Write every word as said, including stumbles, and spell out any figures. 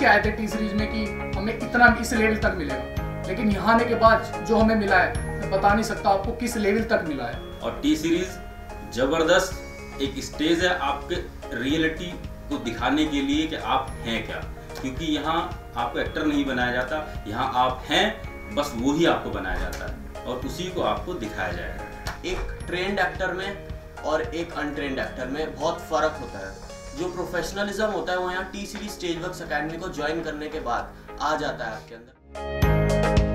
के आए थे टी सीरीज में कि हमें इतना इस लेवल तक मिलेगा, लेकिन यहाँ आने के बाद जो हमें मिला है मैं बता नहीं सकता आपको किस लेवल तक मिला है। और टी सीरीज जबरदस्त एक स्टेज है आपके रियलिटी को दिखाने के लिए कि आप हैं क्या, क्योंकि यहाँ आपको एक्टर नहीं बनाया जाता, यहाँ आप हैं, बस वो ही आपको बनाया जाता है और उसी को आपको दिखाया जाएगा। एक ट्रेंड एक्टर में और एक अनट्रेंड एक्टर में बहुत फ़र्क होता है। जो प्रोफेशनलिज्म होता है वो यहाँ टी सीरीज स्टेजवर्क्स अकेडमी को ज्वाइन करने के बाद आ जाता है आपके अंदर।